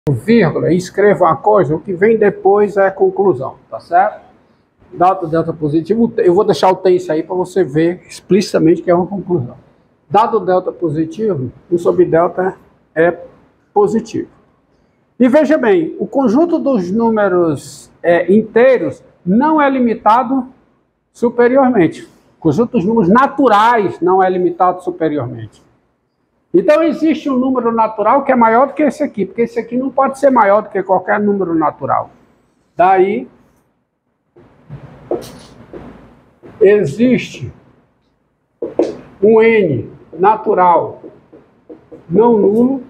vírgula e escreva uma coisa, o que vem depois é a conclusão, tá certo? Dado delta positivo, eu vou deixar o tense aí para você ver explicitamente que é uma conclusão. Dado delta positivo, 1 sobre delta é positivo. E veja bem, o conjunto dos números inteiros não é limitado superiormente. O conjunto dos números naturais não é limitado superiormente. Então existe um número natural que é maior do que esse aqui, porque esse aqui não pode ser maior do que qualquer número natural. Daí existe um n natural não nulo,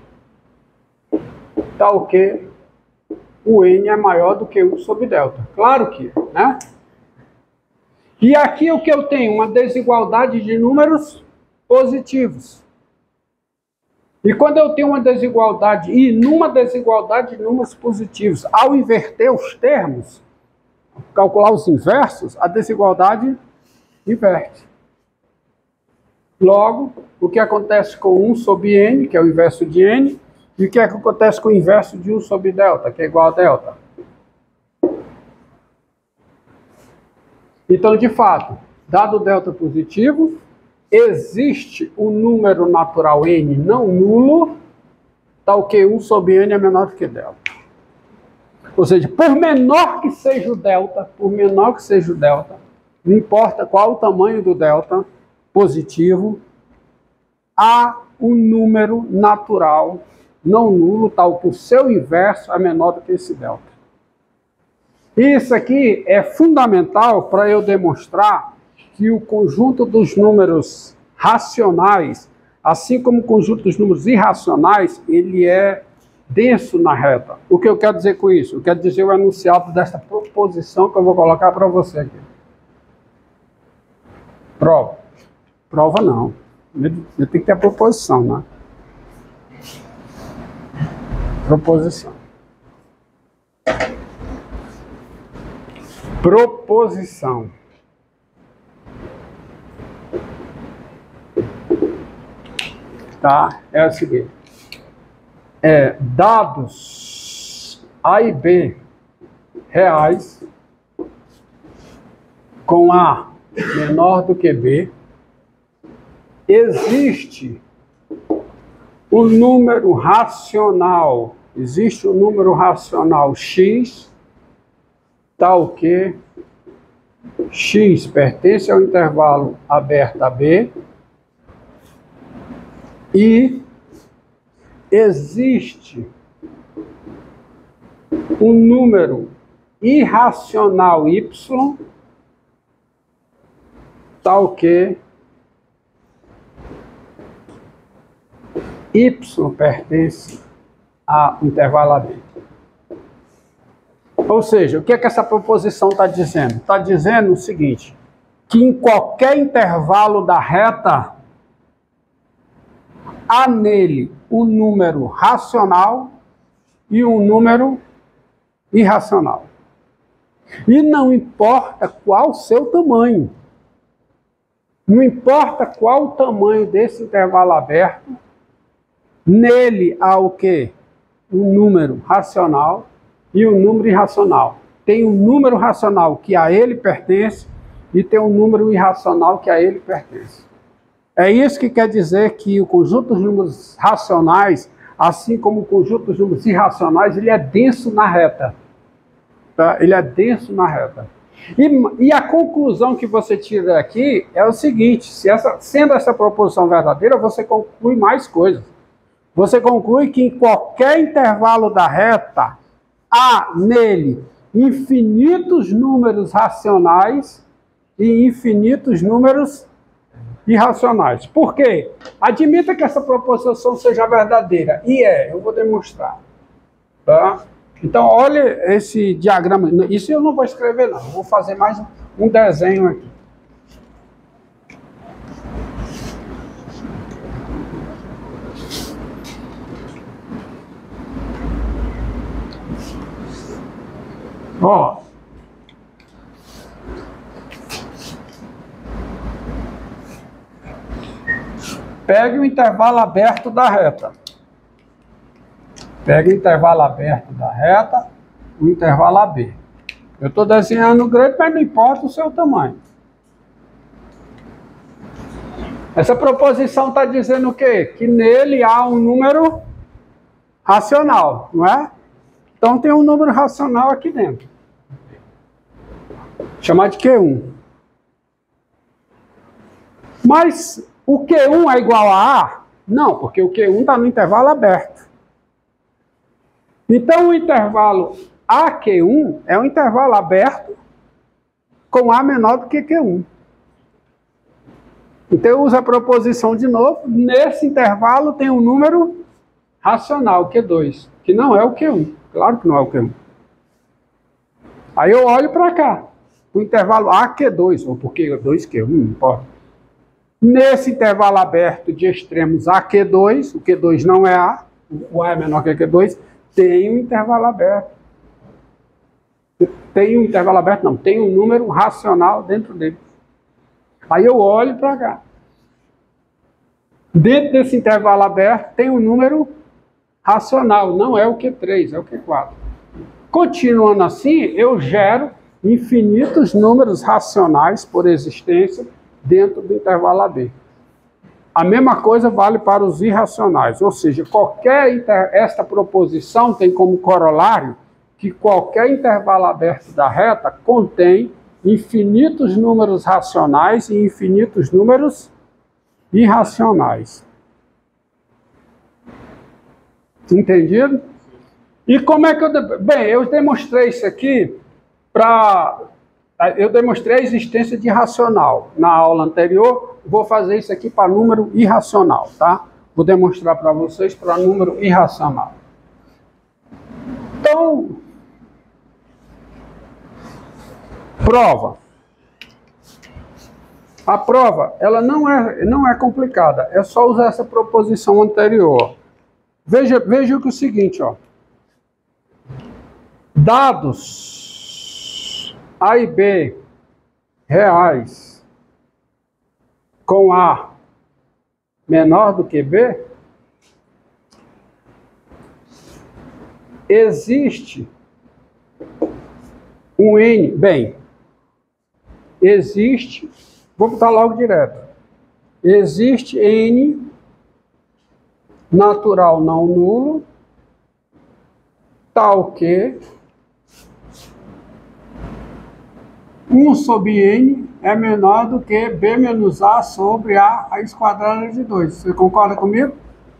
tal que o n é maior do que 1 sobre delta. Claro que é, né? E aqui o que eu tenho? Uma desigualdade de números positivos. E quando eu tenho uma desigualdade, e numa desigualdade de números positivos, ao inverter os termos, calcular os inversos, a desigualdade inverte. Logo, o que acontece com 1 sobre n, que é o inverso de n, e o que acontece com o inverso de 1 sobre delta, que é igual a delta. Então, de fato, dado delta positivo, existe um número natural n não nulo, tal que 1 sobre n é menor do que delta. Ou seja, por menor que seja o delta, não importa qual o tamanho do delta positivo, há um número natural não nulo, tal que o seu inverso é menor do que esse delta. Isso aqui é fundamental para eu demonstrar que o conjunto dos números racionais, assim como o conjunto dos números irracionais, ele é denso na reta. O que eu quero dizer com isso? Eu quero dizer o enunciado dessa proposição que eu vou colocar para você aqui. Prova. Prova não. Ele tem que ter a proposição, né? Proposição. Proposição. Tá? É o seguinte. Dados A e B reais com A menor do que B, existe um número racional, x, tal que x pertence ao intervalo aberto AB e existe um número irracional y, tal que y pertence ao intervalo AB. Ou seja, o que é que essa proposição está dizendo? Está dizendo o seguinte, que em qualquer intervalo da reta, há nele um número racional e um número irracional. E não importa qual o seu tamanho. Não importa qual o tamanho desse intervalo aberto, nele há o quê? Um número racional e um número irracional. Tem um número racional que a ele pertence e tem um número irracional que a ele pertence. É isso que quer dizer que o conjunto dos números racionais, assim como o conjunto dos números irracionais, ele é denso na reta. Tá? Ele é denso na reta. E a conclusão que você tira daqui é o seguinte, sendo essa proposição verdadeira, você conclui mais coisas. Você conclui que em qualquer intervalo da reta, há nele infinitos números racionais e infinitos números irracionais. Por quê? Admita que essa proposição seja verdadeira. E eu vou demonstrar. Tá? Então, olha esse diagrama. Isso eu não vou escrever, não. Eu vou fazer mais um desenho aqui. Ó. Pegue o intervalo aberto da reta. Pega o intervalo aberto da reta, o intervalo AB. Eu estou desenhando o grande, mas não importa o seu tamanho. Essa proposição está dizendo o quê? Que nele há um número racional, não é? Então tem um número racional aqui dentro. Chamar de Q1. Mas o Q1 é igual a A? Não, porque o Q1 está no intervalo aberto. Então o intervalo AQ1 é um intervalo aberto com A menor do que Q1. Então eu uso a proposição de novo. Nesse intervalo tem um número racional, Q2, que não é o Q1. Claro que não é o Q1. Aí eu olho para cá, o intervalo AQ2, ou porque 2Q1, não importa. Nesse intervalo aberto de extremos AQ2, o Q2 não é A, o A é menor que Q2, tem um intervalo aberto. Tem um intervalo aberto, não, tem um número racional dentro dele. Aí eu olho para cá. Dentro desse intervalo aberto tem um número racional, não é o Q3, é o Q4. Continuando assim, eu gero infinitos números racionais por existência dentro do intervalo AB. A mesma coisa vale para os irracionais, ou seja, esta proposição tem como corolário que qualquer intervalo aberto da reta contém infinitos números racionais e infinitos números irracionais. Entendido? E como é que eu... Bem, eu demonstrei isso aqui eu demonstrei a existência de racional na aula anterior. Vou fazer isso aqui para número irracional, tá? Vou demonstrar para vocês para número irracional. Então, prova. A prova, ela não é complicada. É só usar essa proposição anterior. Veja que é o seguinte, ó. Dados A e B reais com A menor do que B, existe um N, bem, existe, vou botar logo direto, existe N natural não nulo, tal que 1 sobre N é menor do que B menos A sobre A raiz quadrada de 2. Você concorda comigo?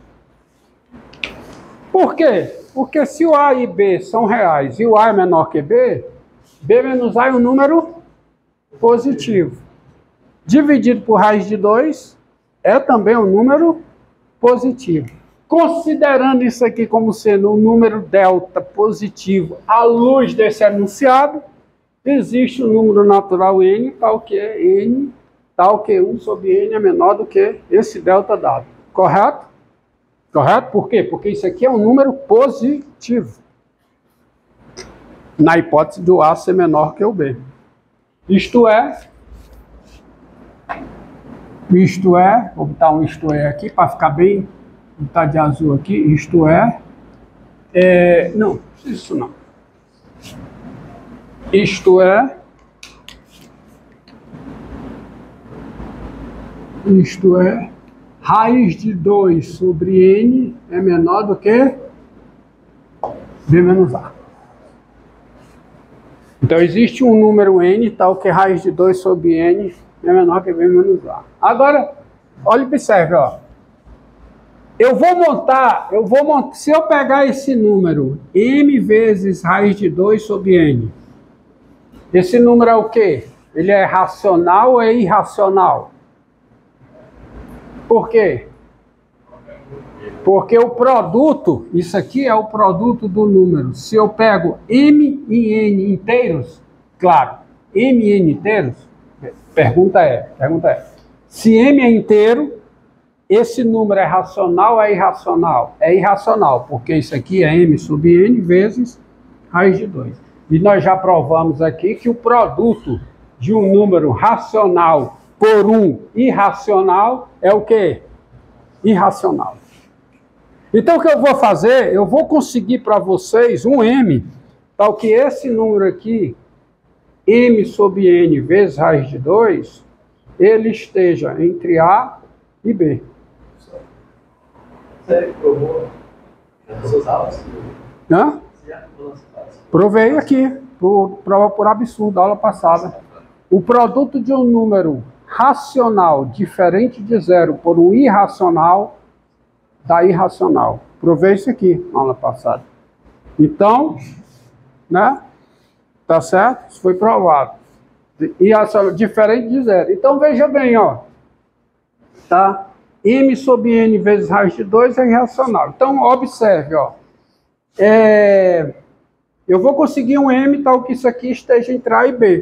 Por quê? Porque se o A e B são reais e o A é menor que B, B menos A é um número positivo. Dividido por raiz de 2 é também um número positivo. Considerando isso aqui como sendo um número delta positivo à luz desse enunciado, existe um número natural N, tal que 1 sobre N é menor do que esse delta dado. Correto? Correto? Por quê? Porque isso aqui é um número positivo. Na hipótese do A ser menor que o B. Isto é, vou botar um isto é aqui para ficar bem, vou botar de azul aqui, isto não, isso não. Isto é, raiz de 2 sobre N é menor do que B menos A. Então existe um número N tal que raiz de 2 sobre N é menor que B menos A. Agora, olha e observe, ó. Se eu pegar esse número, M vezes raiz de 2 sobre N, esse número é o quê? Ele é racional ou é irracional? Por quê? Porque o produto, isso aqui é o produto do número. Se eu pego M e N inteiros, claro, M e N inteiros, pergunta é, se M é inteiro, esse número é racional ou é irracional? É irracional, porque isso aqui é M sobre N vezes raiz de 2. E nós já provamos aqui que o produto de um número racional por um irracional é o quê? Irracional. Então, o que eu vou fazer? Eu vou conseguir para vocês um m, tal que esse número aqui, m sobre n vezes raiz de 2, ele esteja entre A e B. Você provou nas suas aulas? Hã? Você já provou nas suas aulas? Provei aqui, prova por absurdo, aula passada. O produto de um número racional diferente de zero por um irracional dá irracional. Provei isso aqui na aula passada. Então, né? Tá certo? Isso foi provado. Irracional diferente de zero. Então, veja bem, ó. Tá? M sobre n vezes raiz de 2 é irracional. Então, observe, ó. Eu vou conseguir um m tal que isso aqui esteja entre A e B.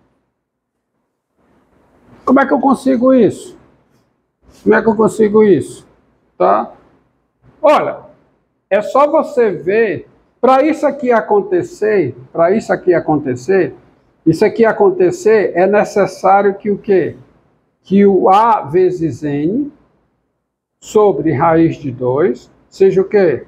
Como é que eu consigo isso? Como é que eu consigo isso? Tá? Olha, é só você ver, para isso aqui acontecer, é necessário que o quê? Que o A vezes N sobre raiz de 2 seja o quê?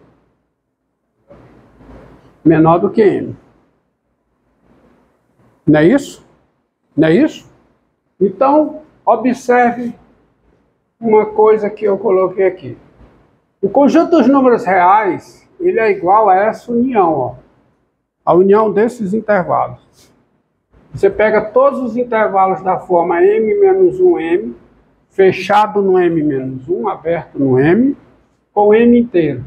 Menor do que M. Não é isso? Não é isso? Então, observe uma coisa que eu coloquei aqui. O conjunto dos números reais, ele é igual a essa união, ó. A união desses intervalos. Você pega todos os intervalos da forma m menos 1m, fechado no m menos 1, aberto no m, com m inteiro.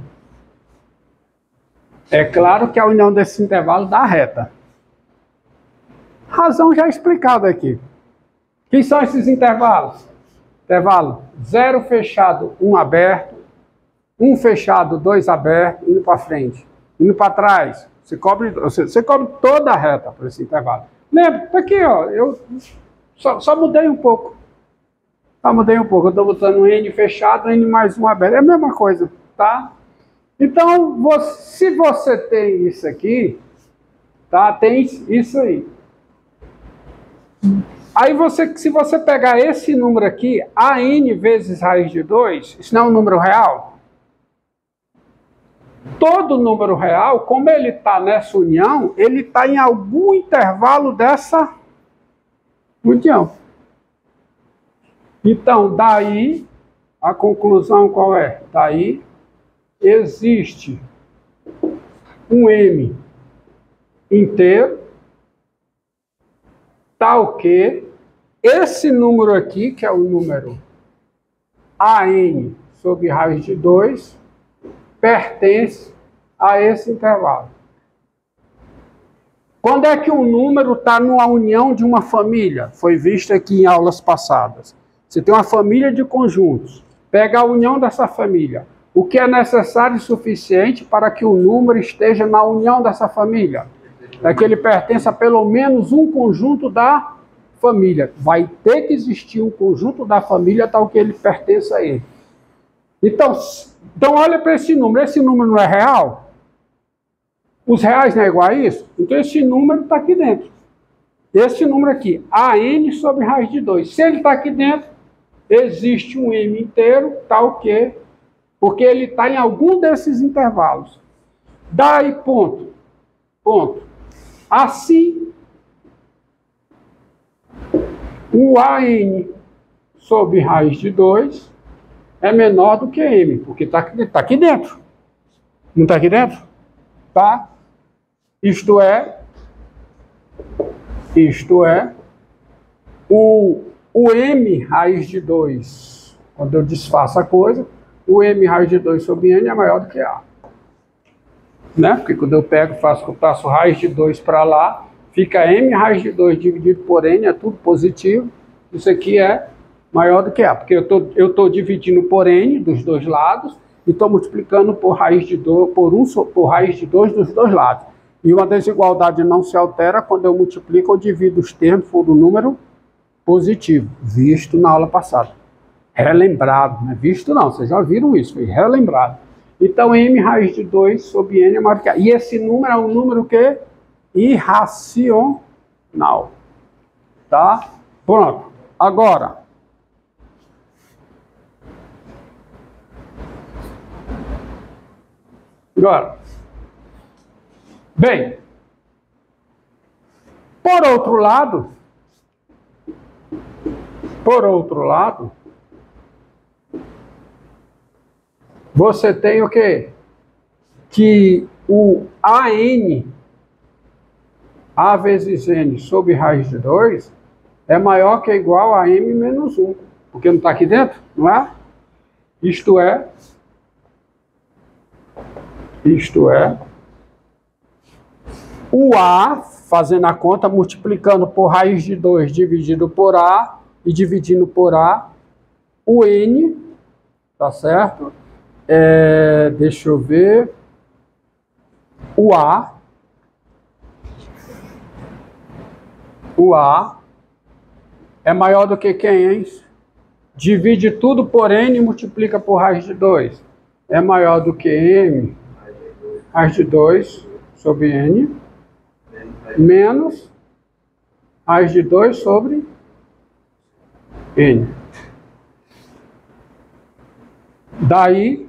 É claro que a união desses intervalos dá reta. Razão já explicada aqui. Quem são esses intervalos? Intervalo 0 fechado, 1 aberto, 1 fechado, 2 aberto, indo para frente. Indo para trás, você cobre toda a reta por esse intervalo. Lembra? Tá aqui, ó, eu só mudei um pouco. Eu estou botando um N fechado, N mais 1 aberto. É a mesma coisa, tá? Então, se você tem isso aqui, tá? Tem isso aí. Aí, se você pegar esse número aqui, AN vezes raiz de 2, isso não é um número real? Todo número real, como ele está nessa união, ele está em algum intervalo dessa união. Então, daí, a conclusão qual é? Daí, existe um M inteiro, tal que esse número aqui, que é o número AN sobre raiz de 2, pertence a esse intervalo. Quando é que um número está numa união de uma família? Foi visto aqui em aulas passadas. Você tem uma família de conjuntos. Pega a união dessa família. O que é necessário e suficiente para que o número esteja na união dessa família? É que ele pertença a pelo menos um conjunto da família. Vai ter que existir um conjunto da família tal que ele pertença a ele. Então olha para esse número. Esse número não é real? Os reais não é igual a isso? Então esse número está aqui dentro. Esse número aqui, AN sobre raiz de 2. Se ele está aqui dentro, existe um M inteiro, tal que, porque ele está em algum desses intervalos. Daí, ponto. Assim, o AN sobre raiz de 2 é menor do que M, porque está aqui dentro. Não está aqui dentro? Tá? Isto é, o M raiz de 2, quando eu desfaço a coisa, o M raiz de 2 sobre N é maior do que A. Né? Porque quando eu passo raiz de 2 para lá, fica M raiz de 2 dividido por N, é tudo positivo. Isso aqui é maior do que A, porque eu estou dividindo por N dos dois lados e estou multiplicando por raiz de 2, por raiz de 2 dos dois lados. E uma desigualdade não se altera quando eu multiplico ou divido os termos por um número positivo, visto na aula passada. Relembrado, não é visto não, vocês já viram isso, foi relembrado. Então, M raiz de 2 sobre N é maior que A. E esse número é um número que? Irracional. Tá? Pronto. Agora, Agora, bem, por outro lado, você tem o quê? Que o AN, A vezes N sobre raiz de 2, é maior que ou igual a M menos 1. Porque não está aqui dentro, não é? Isto é, o A, fazendo a conta, multiplicando por raiz de 2 dividido por A e dividindo por A, o N, tá certo? Deixa eu ver, o A é maior do que quem, hein? Divide tudo por N e multiplica por raiz de 2. É maior do que M, raiz de 2 sobre N, menos raiz de 2 sobre N. Daí,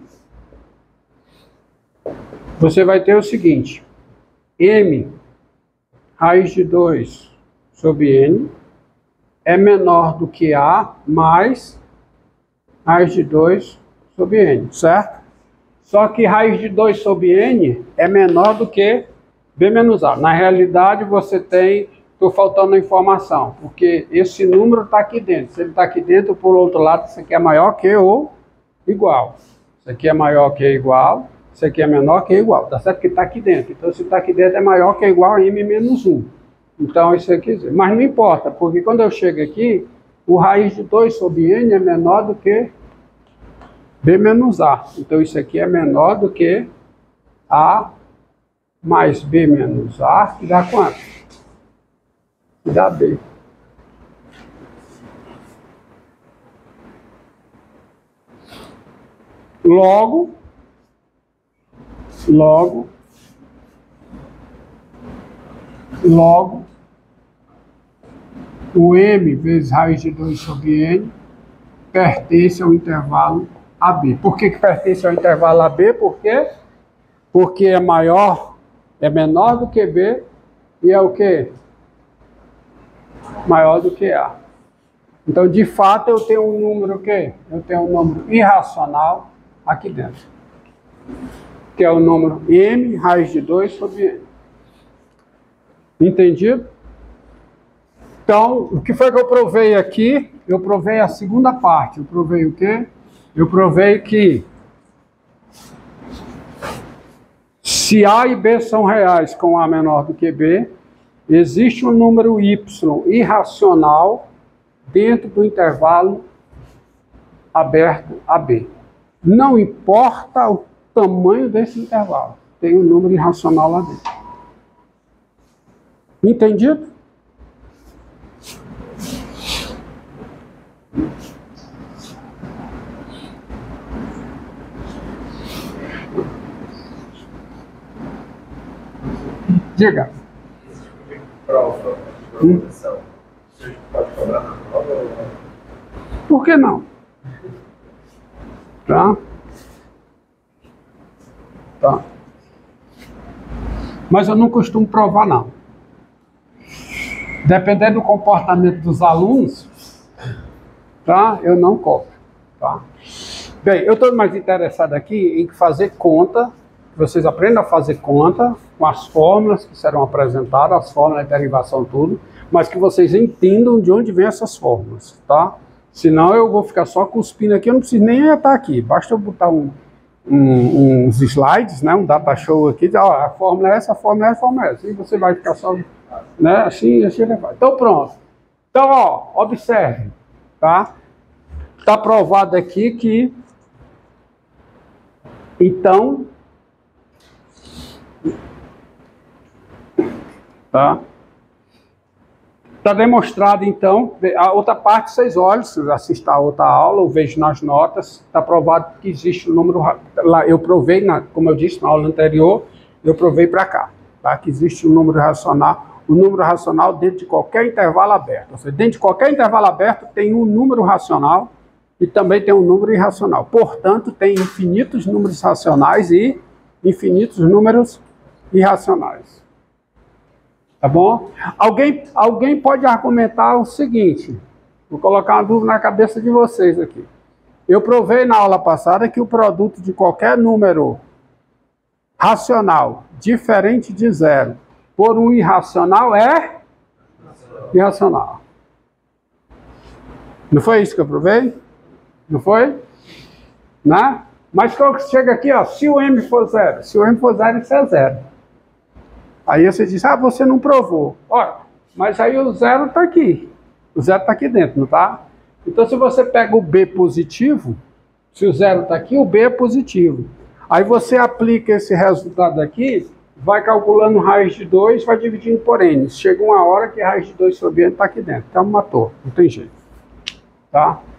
você vai ter o seguinte, M raiz de 2 sobre N é menor do que A mais raiz de 2 sobre N, certo? Só que raiz de 2 sobre N é menor do que B menos A. Na realidade, você tem, estou faltando informação, porque esse número está aqui dentro. Se ele está aqui dentro, por outro lado, isso aqui é maior que ou igual. Isso aqui é maior que ou igual, isso aqui é menor que ou igual. Tá certo que está aqui dentro. Então, se está aqui dentro, é maior que ou igual a M menos 1. Então, isso aqui, mas não importa, porque quando eu chego aqui, o raiz de 2 sobre N é menor do que B menos A. Então, isso aqui é menor do que A mais B menos A, que dá quanto? Que dá B. Logo, o M vezes raiz de 2 sobre N pertence ao intervalo AB. Por que pertence ao intervalo AB? Por quê? Porque é menor do que B e é o quê? Maior do que A. Então, de fato, eu tenho um número o quê? Eu tenho um número irracional aqui dentro, que é o número M raiz de 2 sobre N. Entendido? Então, o que foi que eu provei aqui? Eu provei a segunda parte. Eu provei o quê? Eu provei que se A e B são reais com A menor do que B, existe um número Y irracional dentro do intervalo aberto AB. Não importa o tamanho desse intervalo, tem um número irracional lá dentro. Entendido? Diga. Prova. Você pode cobrar na prova ou não? Por que não? Tá? Mas eu não costumo provar, não. Dependendo do comportamento dos alunos, tá? Eu não cobro, tá? Bem, eu estou mais interessado aqui em fazer conta, que vocês aprendam a fazer conta com as fórmulas que serão apresentadas, as fórmulas de derivação, tudo, mas que vocês entendam de onde vêm essas fórmulas, tá? Senão eu vou ficar só cuspindo aqui, eu não preciso nem estar aqui, basta eu botar uns slides, né, um data show aqui, dizer, ó, a fórmula é essa, a fórmula é essa, a fórmula é essa, e você vai ficar só, né, assim vai. Então pronto. Então, ó, observe, tá? Está provado aqui que, então, tá? Está demonstrado, então, a outra parte, vocês olham, se assistir a outra aula, ou vejo nas notas, está provado que existe um número, lá eu provei, como eu disse na aula anterior, eu provei para cá, tá? Que existe um número racional dentro de qualquer intervalo aberto. Ou seja, dentro de qualquer intervalo aberto tem um número racional e também tem um número irracional. Portanto, tem infinitos números racionais e infinitos números irracionais. Tá bom? Alguém pode argumentar o seguinte, vou colocar uma dúvida na cabeça de vocês aqui. Eu provei na aula passada que o produto de qualquer número racional diferente de zero por um irracional é irracional. Não foi isso que eu provei? Não foi? Né? Mas quando chega aqui, ó, se o m for zero, se o m for zero, isso é zero. Aí você diz, ah, você não provou. Olha, mas aí o zero está aqui. O zero está aqui dentro, não está? Então, se você pega o b positivo, se o zero está aqui, o b é positivo. Aí você aplica esse resultado aqui, vai calculando raiz de 2, vai dividindo por n. Chega uma hora que a raiz de 2 sobre n está aqui dentro. Então, matou. Não tem jeito. Tá?